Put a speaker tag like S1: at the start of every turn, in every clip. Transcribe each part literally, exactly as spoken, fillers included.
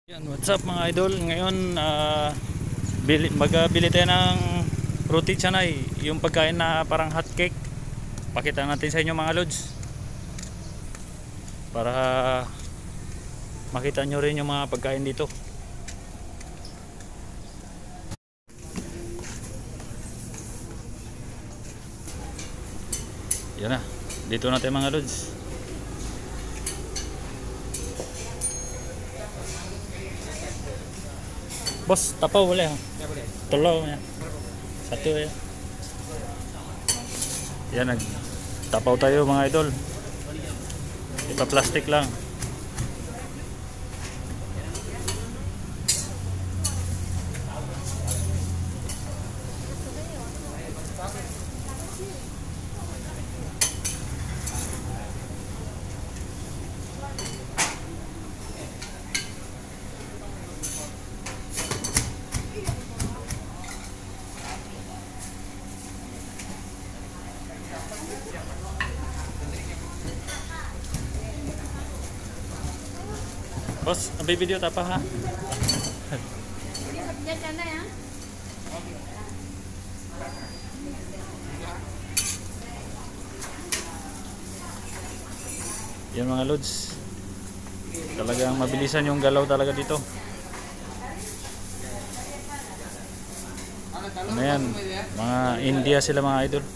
S1: Yan, what's up mga idol? Ngayon, uh, bili, magbili tayo ng roti canay, yung pagkain na parang hot cake. Pakita natin sa inyo mga lods para makita nyo rin yung mga pagkain dito. Yan na, dito natin mga lods. Bos, tapaw boleh ha? Ya boleh. Tolong ya. Satu ya. Yan, nagtapaw tayo mga idol. Ipa plastic lang. Bos, nabibideo ta pa ha?
S2: Ini hotnya canda ya.
S1: Yan mga lods. Talagang mabilisan yung galaw talaga dito. Ano yan? Mga India sila mga idol.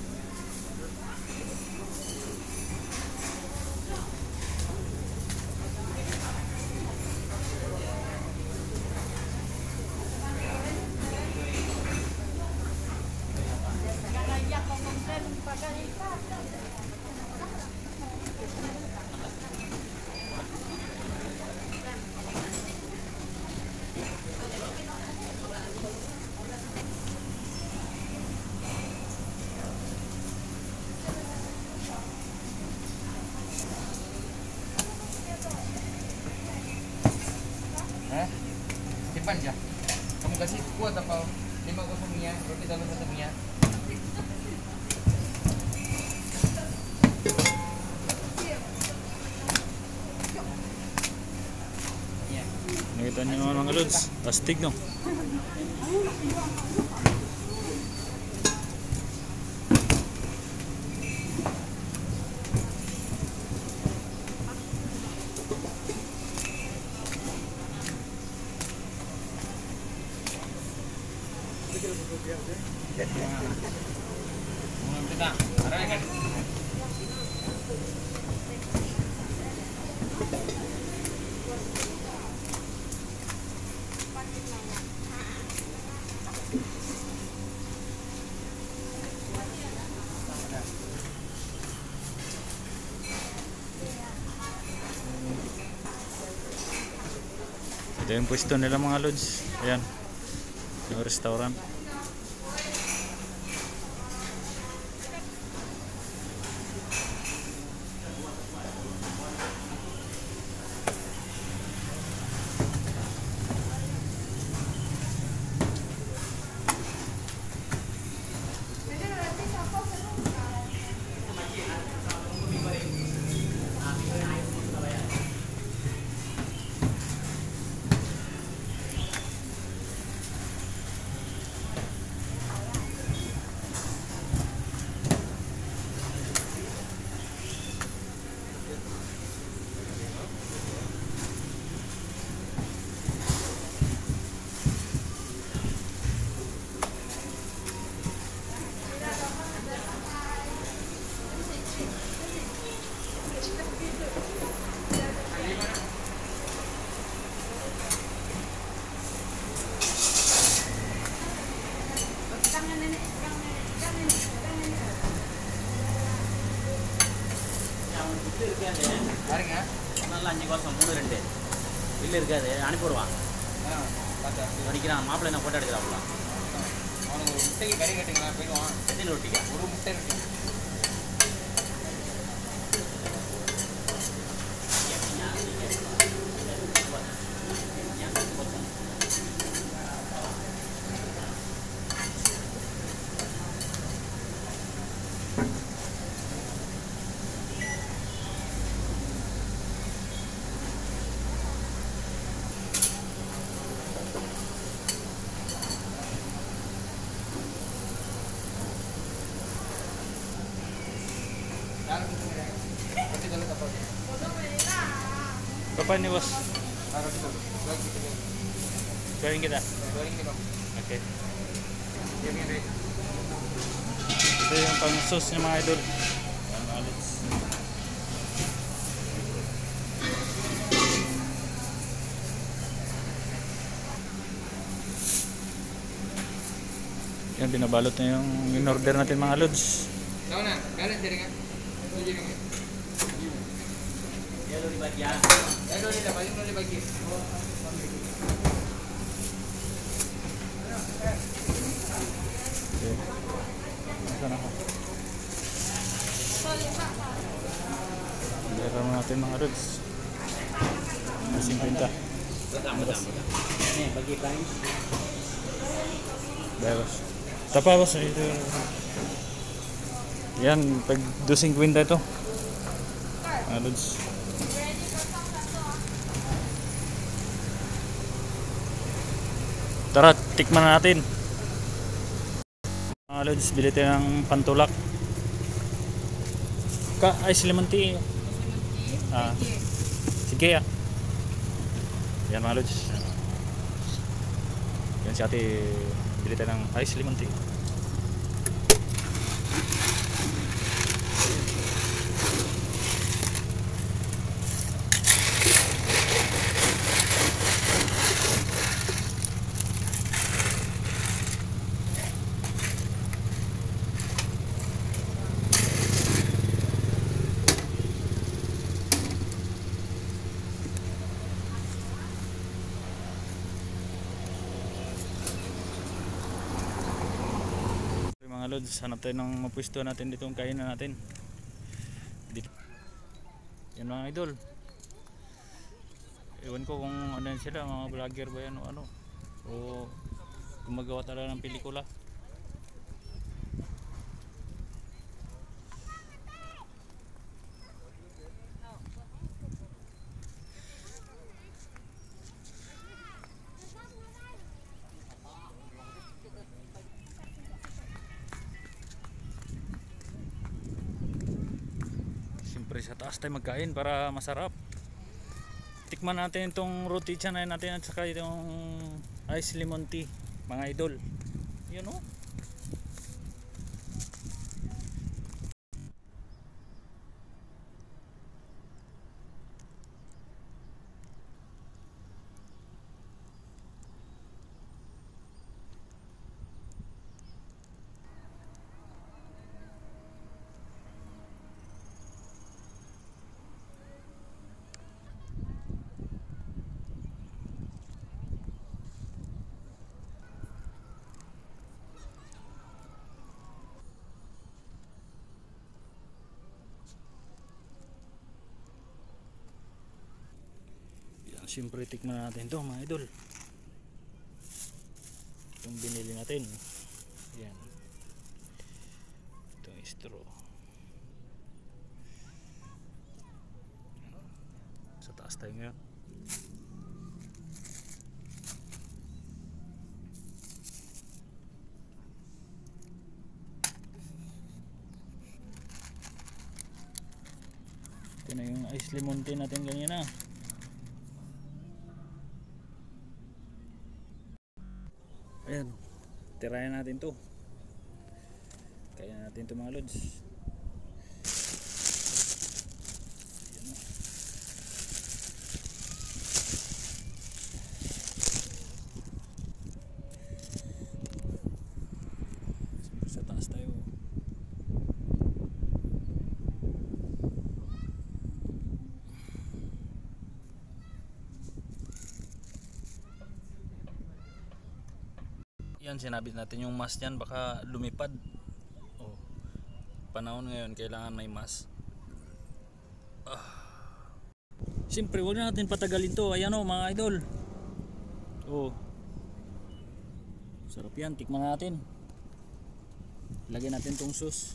S3: Simpan aja. Kamu kasih kuat apa? lima kosong mia, roti dalam satu mia.
S1: Nakita niyo mga lods, astig no. Ito yung pwesto nila mga lods. Ayan, yung restaurant.
S3: பாருங்க
S4: நல்லா அஞ்சு வருஷம் மூணு ரெண்டு பில்லு இருக்காது அனுப்பிவிடுவான் அடிக்கிறான் மாப்பிள்ளை என்ன ஃபோட்டோ எடுக்கிறாப்புல
S3: அவனுக்கு ஒரு முட்டைக்கு கறி கட்டுங்களா போயிடுவான்
S4: எத்தனை ரொட்டிக்கா
S3: ஒரு முட்டை ரொட்டி
S1: apa ini bos?
S3: Ah, roti dulu. Roti dulu.
S1: Goreng kita.
S3: Goreng dulu.
S1: Oke.
S3: Diam ya, Dek.
S1: Ito yung pang sauce niya mga idol. Yan mga lods. Yan, binabalot na yung in-order natin mga lods.
S3: Tahu na, galit jadi kan? Itu jadi kan?
S4: Ya lo dibagi ya.
S3: Ya dulu dia bagi, dulu dia bagi.
S1: Okay. Saan ako? Meron natin mga lods. fifty.
S4: Bersama sama. Nih bagi price.
S1: Beros. Tapa boss, ito. Yan, pag dosing kwinta ito. Mga lods. Tara, tikman na natin. Mga lods, bili tayo ng pantulak. Ka, ice lemon tea. Ah. Sige ah. Yan mga lods. Yan si ate, bili tayo ng ice lemon tea. Mga lods, hanap tayo ng mapwesto natin dito ang kainan natin dito. Yan mga idol, ewan ko kung ano yan sila, mga vlogger ba yan o ano, o gumagawa talaga ng pelikula. Siyempre sa taas tayo magkain para masarap. Tikman natin itong roti canay natin at saka itong ice lemon tea mga idol. Yun o. Siyempre tikman natin to mga idol, itong binili natin. Yan, itong straw. Sa taas tayo ngayon. Ito na yung ice lemon tea natin kanina. Ayan, tirayan natin to. Kaya natin to mga lods. Ayan. Sa taas tayo. Yan, sinabit natin yung mask yan, baka lumipad. Oh, panahon ngayon kailangan may mask. Ah. Siyempre huwag na natin patagalin to. Ayan o mga idol. Oh, sarap yan, tikman natin. Lagyan natin tong sauce.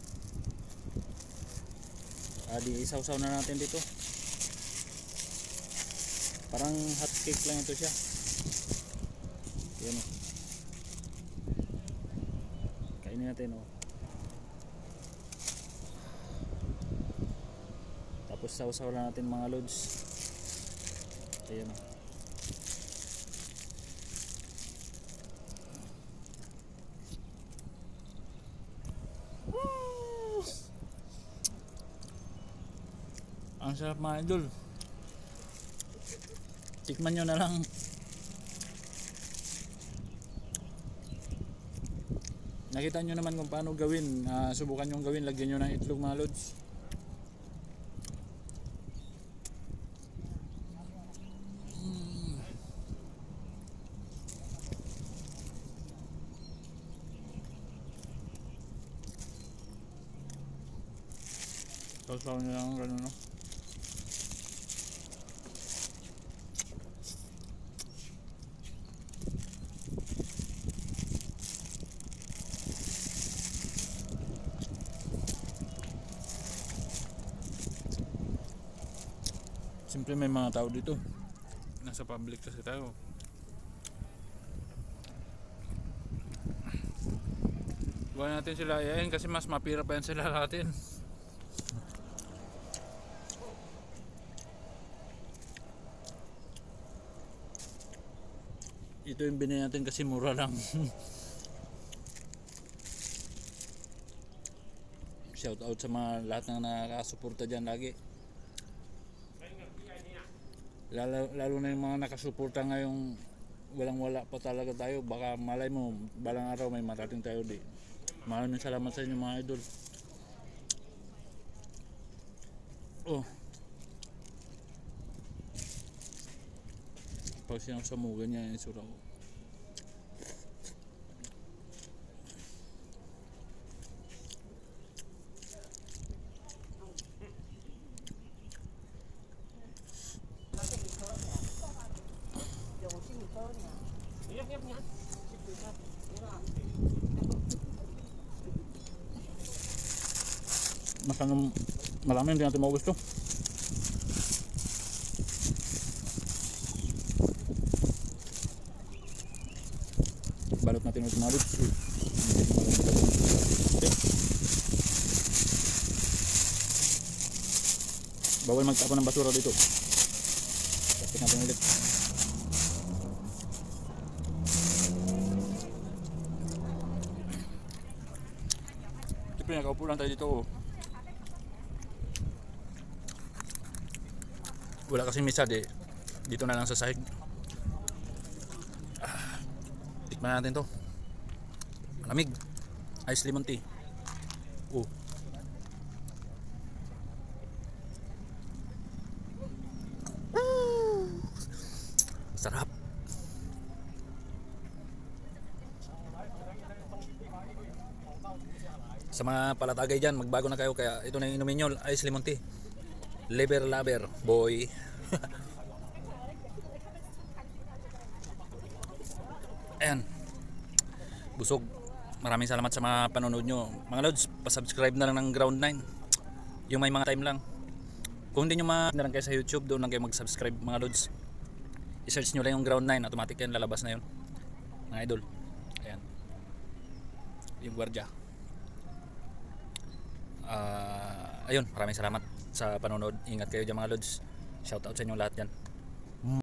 S1: Adi isaw-saw na natin dito. Parang hot cake lang ito siya. Yan o. Kainin natin o. Tapos sausaw lang natin mga lods. Ayan. Woo! Ang sarap mga idol. Tikman nyo na lang. Nakita nyo naman kung paano gawin. Uh, subukan nyo gawin. Lagyan nyo ng itlog mga lods. Sausaw nyo lang gano'n, no? Siyempre may mga tao dito. Nasa public kasi tayo. Huwag natin sila ayayin kasi mas mapira pa yan sila natin. Ito yung binili natin kasi mura lang. Shout out sa mga lahat ng nakasuporta dyan lagi. Lalo, lalo na yung mga nakasuporta ngayong walang wala pa talaga tayo. Baka malay mo balang araw may marating tayo di. Maraming salamat sa inyo mga idol. Oh, pag siyang samugan niya yung sura ko. Masyadong marami hindi natin maubos to. Balot natin ulit mga lods. Bawal magtapon ng basura dito. Tapos natin ulit. Siyempre nakaupo lang tayo dito. Oh. Wala kasing misad eh. Dito na lang sa sahig. Ah, tikman natin to. Malamig. Ice lemon tea. Oh. Sarap. Sa mga palatagay dyan, magbago na kayo. Kaya ito na yung inumin nyo. Ice lemon tea. Liver lover, boy. Ayan. Busog. Maraming salamat sa mga panonood nyo. Mga lods, pasubscribe na lang ng Ground nine. Yung may mga time lang. Kung hindi nyo ma na lang kayo sa YouTube, doon lang kayo mag-subscribe mga lods. I-search nyo lang yung Ground nine. Automatic yan, lalabas na yun. Mga idol. Ayan. Yung gwardiya. Uh, ayun, maraming salamat sa panonood. Ingat kayo dyan mga lods. Shout out sa inyo lahat dyan.